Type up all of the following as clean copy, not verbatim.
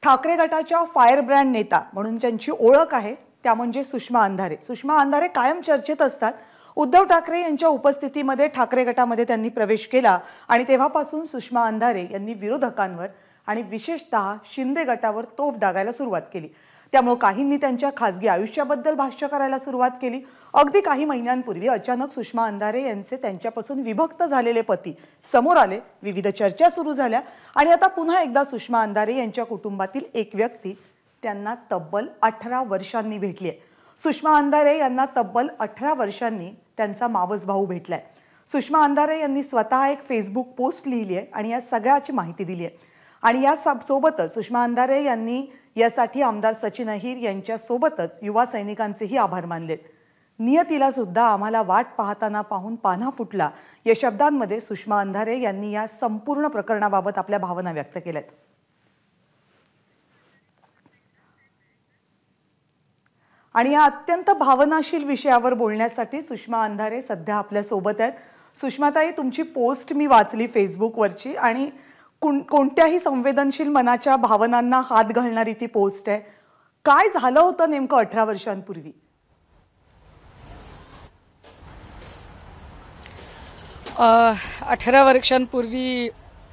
ठाकरे गटाच्या fire brand नेता म्हणून त्यांची ओळख आहे त्या म्हणजे सुषमा अंधारे। सुषमा अंधारे कायम चर्चेत असतात। उद्धव ठाकरे यांच्या उपस्थितीमध्ये ठाकरे गटामध्ये त्यांनी प्रवेश केला आणि तेव्हापासून सुषमा अंधारे यांनी विरोधकांवर आणि विशेषतः शिंदे गटावर तोफ डागायला सुरुवात केली। त्यामुळे काहींनी त्यांच्या खासगी आयुष्याबद्दल भाष्य करायला सुरुवात केली। अगदी काही महिन्यांपूर्वी अचानक सुषमा अंधारे यांचे त्यांच्यापासून विभक्त झालेले पती समोर आले, विविध चर्चा सुरू झाल्या आणि आता पुन्हा एकदा सुषमा अंधारे यांच्या कुटुंबातील एक व्यक्ती त्यांना तब्बल 18 वर्षांनी भेटली आहे। सुषमा अंधारे यांना तब्बल 18 वर्षांनी त्यांचा मावस भाऊ भेटलाय। सुषमा अंधारे यांनी स्वतः एक फेसबुक पोस्ट लिहिली आहे आणि या सगळ्याची माहिती दिली आहे आणि या सोबतच सुषमा अंधारे यांनी यासाठी आमदार सचिन अहिर यांच्या सोबतच युवा सैनिकांचेही आभार मानलेत। नियतीला सुद्धा आम्हाला वाट पाहताना पाहून पान्हा फुटला या शब्दांमध्ये सुषमा अंधारे यांनी या संपूर्ण प्रकरणाबाबत आपल्या भावना व्यक्त केल्यात। आणि या अत्यंत भावनाशील विषयावर बोलण्यासाठी सुषमा अंधारे सध्या आपल्या सोबत आहेत। सुषमाताई, तुमची पोस्ट मी वाचली फेसबुकवरची आणि कोणत्याही संवेदनशील मनाच्या भावनांना हात घालणारी ती पोस्ट आहे। काय झालं होतं नेमकं 18 वर्षांपूर्वी? 18 वर्षांपूर्वी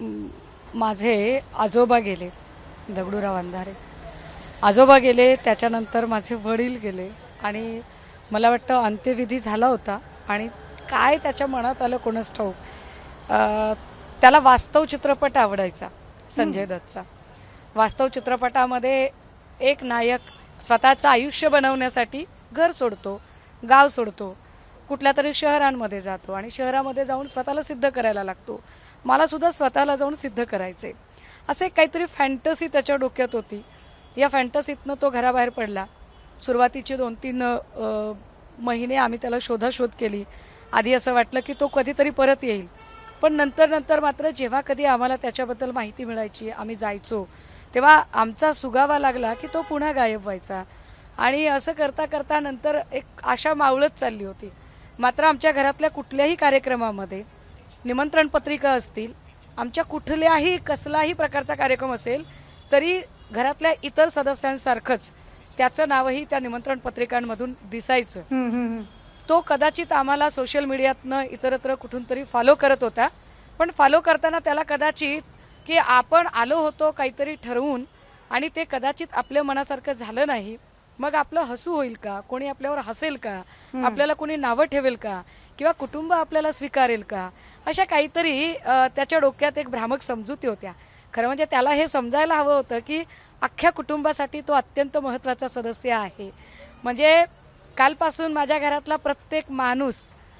माझे आजोबा गेले, दगडूराव अंधारे आजोबा गेले। त्याच्यानंतर माझे वडील गेले आणि मला वाटतं अंत्यविधी झाला होता आणि काय त्याच्या मनात आलं कोणास ठाऊक। त्याला वास्तव चित्रपट आवडायचा, संजय दत्तचा। वास्तव चित्रपटामध्ये एक नायक स्वतःचं आयुष्य बनवण्यासाठी घर सोडतो, गाव सोडतो, कुठल्या तरी शहरांमध्ये जातो आणि शहरामध्ये जाऊन स्वतःला सिद्ध करायला लागतो। मला सुद्धा स्वतःला जाऊन सिद्ध करायचे असे काहीतरी फॅन्टसी त्याच्या डोक्यात होती। या फॅन्टसीतनं तो घराबाहेर पडला। सुरुवातीचे 2-3 महिने आम्ही त्याला शोधाशोध केली। आधी असं वाटलं की तो कधीतरी परत येईल, पण नंतर मात्र जेव्हा कधी आम्हाला त्याच्याबद्दल माहिती मिळायची, आम्ही जायचो, तेव्हा आमचा सुगावा लागला की तो पुन्हा गायब व्हायचा आणि असं करता करता नंतर एक आशा मावळत चालली होती। मात्र आमच्या घरातल्या कुठल्याही कार्यक्रमामध्ये, निमंत्रण पत्रिका असतील, आमच्या कुठल्याही कसलाही प्रकारचा कार्यक्रम असेल तरी घरातल्या इतर सदस्यांसारखंच त्याचं नावही त्या निमंत्रण पत्रिकांमधून दिसायचं। तो कदाचित आम्हाला सोशल मीडियातनं इतरत्र कुठून तरी फॉलो करत होता, पण फॉलो करताना त्याला कदाचित की आपण आलो होतो काहीतरी ठरवून आणि ते कदाचित आपल्या मनासारखं झालं नाही, मग आपलं हसू होईल का, कोणी आपल्यावर हसेल का, आपल्याला कोणी नावं ठेवेल का, किंवा कुटुंब आपल्याला स्वीकारेल का, अशा काहीतरी त्याच्या डोक्यात एक भ्रामक समजुती होत्या। खरं म्हणजे त्याला हे समजायला हवं होतं की अख्ख्या कुटुंबासाठी तो अत्यंत महत्त्वाचा सदस्य आहे। म्हणजे कालपासून माझ्या घरातला प्रत्येक माणूस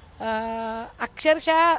अक्षरशः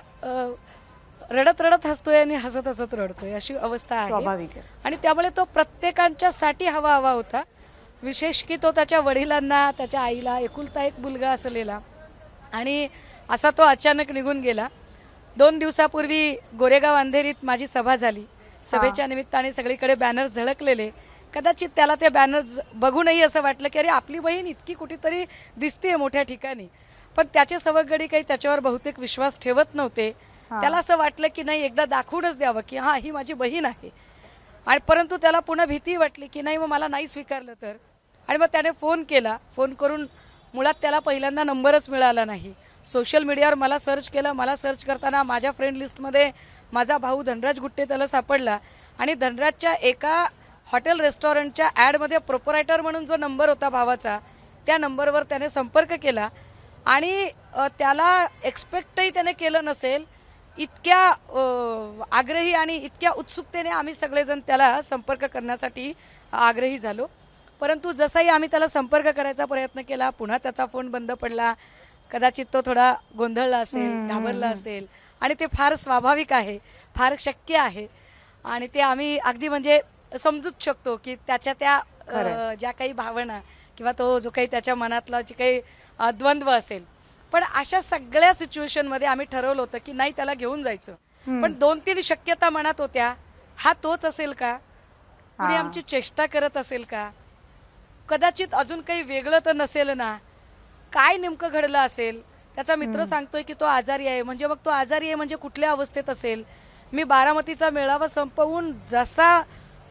रडत रडत हसतोय आणि हसत हसत रडतोय अशी अवस्था आहे, स्वाभाविक आहे। आणि त्यामुळे तो प्रत्येकांच्यासाठी हवा होता। विशेष की तो त्याच्या वडिलांना, त्याच्या आईला एकुलता एक मुलगा असलेला आणि असा तो अचानक निघून गेला। 2 दिवसापूर्वी गोरेगाव अंधेरीत माझी सभा झाली। सभेच्या निमित्ताने सगळीकडे बॅनर्स झळकलेले। कदाचित त्याला ते बॅनर्स बघूनही असं वाटलं की अरे आपली बहीण इतकी कुठेतरी दिसतेय मोठ्या ठिकाणी, पण त्याचे सवंगडी काही त्याच्यावर बहुतेक विश्वास ठेवत नव्हते। त्याला असं वाटलं की नाही एकदा दाखवूनच द्यावं की हां ही माझी बहीण आहे, आणि परंतु त्याला पुन्हा भीती वाटली की नाही मग मला नाही स्वीकारलं तर, आणि मग त्याने फोन केला। फोन करून मुळात त्याला पहिल्यांदा नंबरच मिळाला नाही। सोशल मीडियावर मला सर्च केलं। मला सर्च करताना माझ्या फ्रेंड लिस्टमध्ये माझा भाऊ धनराज गुट्टे त्याला सापडला आणि धनराजच्या एका हॉटेल रेस्टॉरंटच्या ॲडमध्ये प्रोपरायटर म्हणून जो नंबर होता भावाचा, त्या नंबरवर त्याने संपर्क केला आणि त्याला एक्सपेक्टही त्याने केलं नसेल इतक्या आग्रही आणि इतक्या उत्सुकतेने आम्ही सगळेजण त्याला संपर्क करण्यासाठी आग्रही झालो। परंतु जसाही आम्ही त्याला संपर्क करायचा प्रयत्न केला, पुन्हा त्याचा फोन बंद पडला। कदाचित तो थोडा गोंधळला असेल, घाबरला असेल, आणि ते फार स्वाभाविक आहे, फार शक्य आहे, आणि ते आम्ही अगदी म्हणजे समजूच शकतो की त्याच्या त्या ज्या काही भावना किंवा तो जो काही त्याच्या मनातला जे काही द्वंद्व असेल, पण अशा सगळ्या सिच्युएशनमध्ये आम्ही ठरवलं होतं की नाही त्याला घेऊन जायचं। पण 2-3 शक्यता मनात होत्या। हा तोच असेल का, कुणी आमची चेष्टा करत असेल का, कदाचित अजून काही वेगळं तर नसेल ना, काय नेमकं घडलं असेल। त्याचा मित्र सांगतोय की तो आजारी आहे, म्हणजे मग तो आजारी आहे म्हणजे कुठल्या अवस्थेत असेल। मी बारामतीचा मेळावा संपवून जसा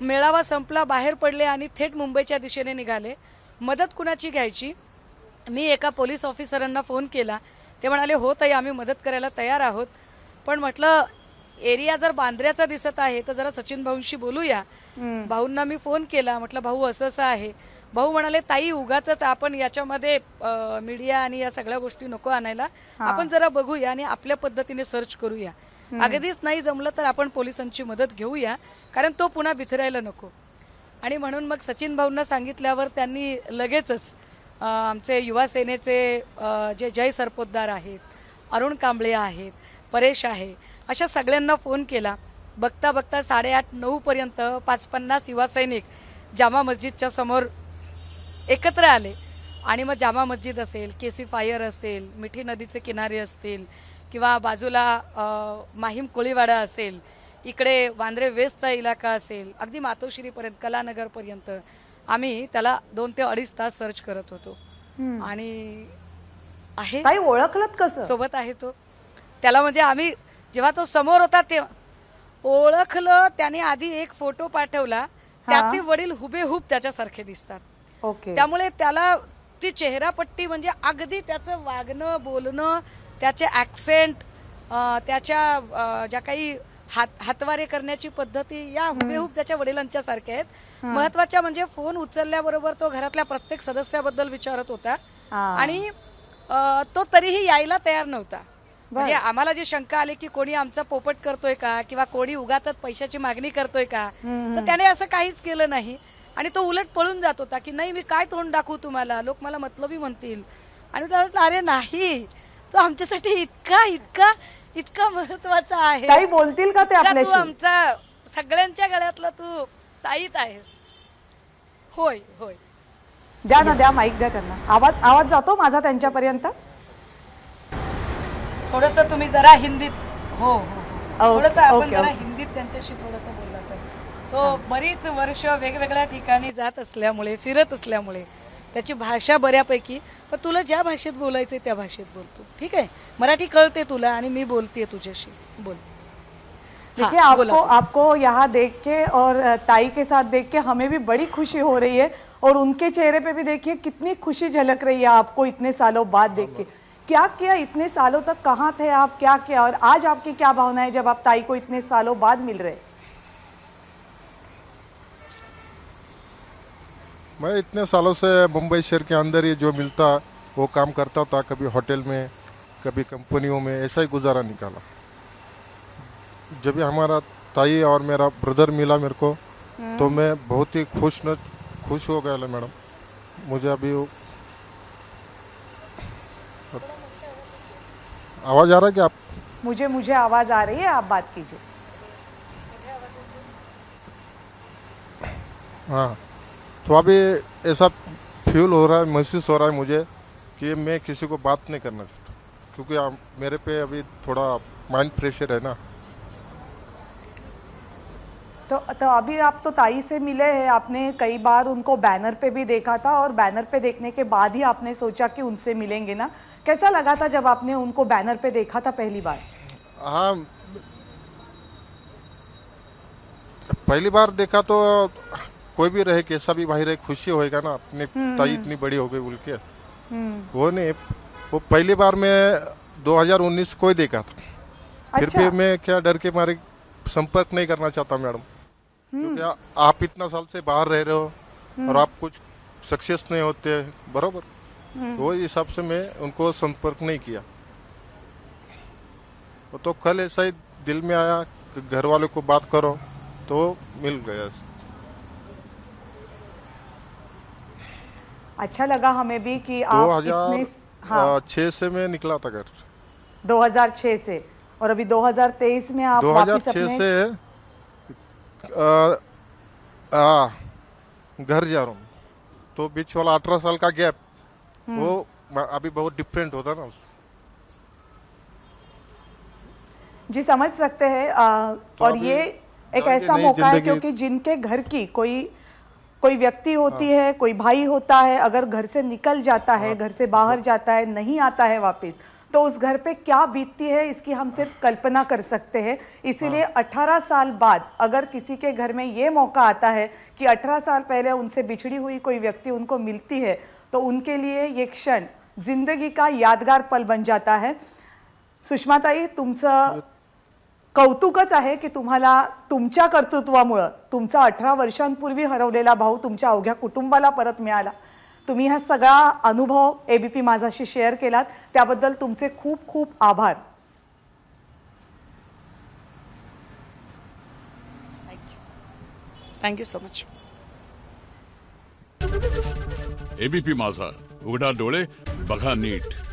मेळावा संपला, बाहेर पडले आणि थेट मुंबईच्या दिशेने निघाले. मदत कुणाची घ्यायची? मी एका पोलीस ऑफिसरांना फोन केला. ते म्हणाले हो ताई, आम्ही मदत करायला तयार आहोत. पण म्हटलं एरिया जर बांद्र्याचा दिसत आहे तर जरा सचिन भाऊंशी बोलूया. भाऊंना मी फोन केला, म्हटलं भाऊ असं असं आहे. भाऊ म्हणाले ताई उगाच आपण याच्यामध्ये मीडिया आणि या सगळ्या गोष्टी नको आणायला, आपण जरा बघूया आणि आपल्या पद्धतीने सर्च करूया. अगदीच नाही जमलं तर आपण पोलिसांची मदत घेऊया, कारण तो पुन्हा बिथरायला नको. आणि म्हणून मग सचिन भाऊंना सांगितल्यावर त्यांनी लगेचच आमचे युवा सेनेचे जे जय सरपोतदार आहेत, अरुण कांबळे आहेत, परेश आहे, अशा सगळ्यांना फोन केला. बघता बघता 8:30-9 पर्यंत 50 युवा सैनिक जामा मस्जिदच्या समोर एकत्र आले. आणि मग जामा मस्जिद असेल, केसी फायर असेल, मिठी नदीचे किनारे असतील किंवा बाजूला माहीम कोळीवाडा असेल, इकडे वांद्रे वेस्टचा इलाका असेल, अगदी मातोश्रीपर्यंत, कलानगरपर्यंत आम्ही त्याला 2 ते 2.5 तास सर्च करत होतो. आणि आहे ताई ओळखलत कसं? सोबत आहे तो. त्याला म्हणजे आम्ही जेव्हा तो समोर होता तेव्हा ओळखलं. त्याने आधी एक फोटो पाठवला, त्याचे वडील हुबेहूब त्याच्यासारखे दिसतात. ओके. त्यामुळे त्याला ती चेहरापट्टी म्हणजे अगदी त्याचं वागणं, बोलणं, त्याचे ॲक्सेंट, त्याच्या ज्या काही हातवारे करण्याची पद्धती या हुबेहूब त्याच्या वडिलांच्या सारख्या आहेत. महत्वाच्या म्हणजे फोन उचलल्याबरोबर तो घरातल्या प्रत्येक सदस्याबद्दल विचारत होता आणि तो तरीही यायला तयार नव्हता. म्हणजे आम्हाला जी शंका आली की कोणी आमचा पोपट करतोय का किंवा कोणी उगाच पैशाची मागणी करतोय का, तर त्याने असं काहीच केलं नाही. आणि तो उलट पळून जात होता की नाही मी काय तोंड दाखवू तुम्हाला, लोक मला मतलबी म्हणतील. आणि त्याला म्हटलं अरे नाही, तो आमच्यासाठी इतका इतका इतका महत्वाचा आहे. ताई बोलतील का ते आपल्याशी? तू आमचा सगळ्यांच्या गळ्यातला तू ताईत आहेस. होय होय. द्या ना, द्या माईक द्या त्यांना. आवाज जातो माझा त्यांच्यापर्यंत? थोडस तुम्ही जरा हिंदीत. हो हो, थोडस आपण जरा ओके. हिंदीत त्यांच्याशी थोडस बोलला तर. तो बरीच वर्ष वेगवेगळ्या ठिकाणी जात असल्यामुळे, फिरत असल्यामुळे त्याची भाषा बऱ्यापैकी, पण तुला ज्या भाषेत बोलायचंय त्या भाषेत बोलतो. ठीक आहे, मराठी कळते तुला आणि मी बोलतेय तुझ्याशी. बोल. देखिए आपको यहाँ देख के और ताई के साथ देख के हमें भी बड़ी खुशी हो रही है और उनके चेहरे पे भी देखिए कितनी खुशी झलक रही है आपको इतने सालों बाद देख के. क्या किया इतने सालों तक, कहाँ थे आप, क्या किया और आज आपकी क्या भावना है जब आप ताई को इतने सालों बाद मिल रहे? मैं इतने सालों से मुंबई शहर के अंदर ही जो मिलता वो काम करता था, कभी होटल में कभी कंपनियों में, ऐसा ही गुजारा निकाला. जब भी हमारा ताई और मेरा ब्रदर मिला मेरे को तो मैं बहुत ही खुश हो गया मैडम. मुझे अभी आवाज आ रहा है कि आप? मुझे आवाज आ रही है, आप बात कीजिए. हाँ, तो अभी ऐसा फील हो रहा है, महसूस हो रहा है मुझे कि मैं किसी को बात नहीं करना चाहता, क्योंकि मेरे पे अभी थोड़ा माइंड प्रेशर है ना. तो अभी आप तो ताई से मिले हैं, आपने कई बार उनको बैनर पे भी देखा था और बैनर पे देखने के बाद ही आपने सोचा कि उनसे मिलेंगे ना. कैसा लगा था जब आपने उनको बैनर पे देखा था पहली बार? हाँ, पहली बार देखा तो कोई भी रहे, कैसा भी भाई रहे, खुशी होएगा ना. अपनी ताई इतनी बड़ी हो गई बोल के, वो नहीं. वो पहली बार मैं 2019 को ही देखा था. फिर भी मैं क्या डर के मारे संपर्क नहीं करना चाहता मैडम, क्योंकि आप इतना साल से बाहर रह रहे हो और आप कुछ सक्सेस नहीं होते बरोबर, वो हिसाब से मैं उनको संपर्क नहीं किया. वो तो कल ऐसा ही दिल में आया कि घर वालों को बात करो तो मिल गया. अच्छा लगा हमें भी कि आप इतने 2006 से मैं निकला था घर. 2006 से, और अभी 2023 में आप वापस अपने 2006 से घर जा रहा हूँ. तो बीच वाला 18 साल का गैप वो अभी बहुत डिफरेंट होता ना. जी समझ सकते हैं. और ये एक ऐसा मौका है क्योंकि जिनके घर की कोई व्यक्ति होती है, कोई भाई होता है, अगर घर से निकल जाता है, घर से बाहर जाता है, नहीं आता है वापस, तो उस घर पे क्या बीतती है इसकी हम सिर्फ कल्पना कर सकते हैं। इसीलिए 18 साल बाद अगर किसी के घर में ये मौका आता है कि 18 साल पहले उनसे बिछड़ी हुई कोई व्यक्ति उनको मिलती है, तो उनके लिए ये क्षण जिंदगी का यादगार पल बन जाता है। सुषमाताई, तुमचं कौतुकच आहे की तुम्हाला तुमच्या कर्तृत्वामुळे तुमचा 18 वर्षांपूर्वी हरवलेला भाऊ तुमच्या अवघ्या कुटुंबाला परत मिळाला। तुम्ही हा सगळा अनुभव एबीपी माझाशी शेअर केलात, त्याबद्दल तुमचे खूप खूप आभार। Thank you so much. एबीपी माझा, उघडा डोळे बघा नीट।